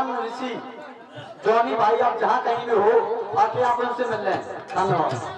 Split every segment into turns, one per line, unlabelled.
महान ऋषि जॉनी भाई आप जहाँ कहीं भी हो आके आप उनसे मिल लें। धन्यवाद।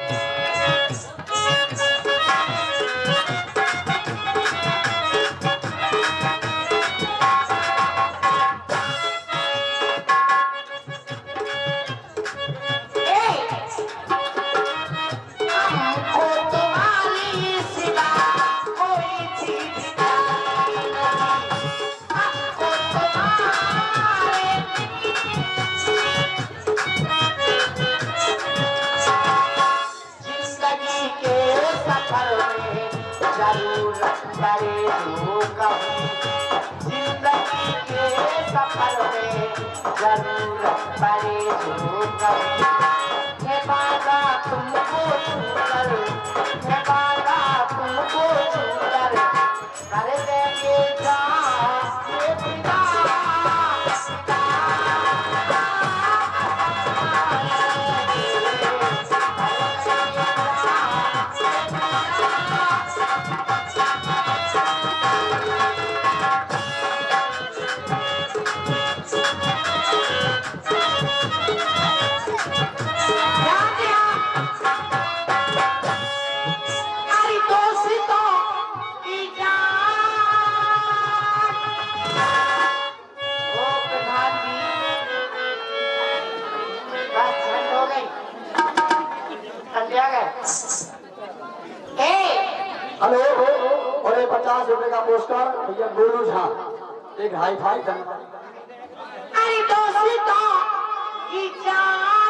जिंदगी के सफर में जरूरत पड़े जो कभी है बाबा तुमको छूकर, है बाबा तुमको छूकर कर देंगे
हेलो और ये 50 रुपए का पोस्टर भैया गोलू झा एक हाई फाई।
अरे दोस्तों